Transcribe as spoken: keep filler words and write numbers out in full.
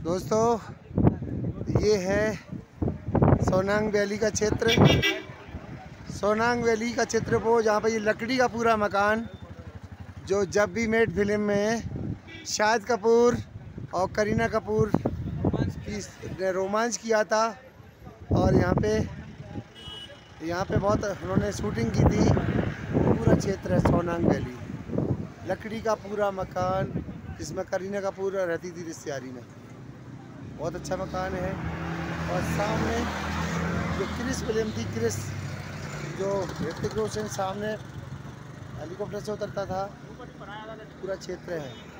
दोस्तों ये है सोनांग वैली का क्षेत्र। सोनांग वैली का क्षेत्र वो जहाँ पर ये लकड़ी का पूरा मकान जो जब भी मेट फिल्म में शाहिद कपूर और करीना कपूर की ने रोमांच किया था। और यहाँ पे यहाँ पे बहुत उन्होंने शूटिंग की थी। पूरा क्षेत्र है सोनांग वैली, लकड़ी का पूरा मकान जिसमें करीना कपूर रहती थी रिश्तेदारी में। बहुत अच्छा मकान है। और सामने जो क्रिस फिल्म थी, क्रिस जो ऋतिक रोशन सामने हेलीकॉप्टर से उतरता था, पूरा क्षेत्र है।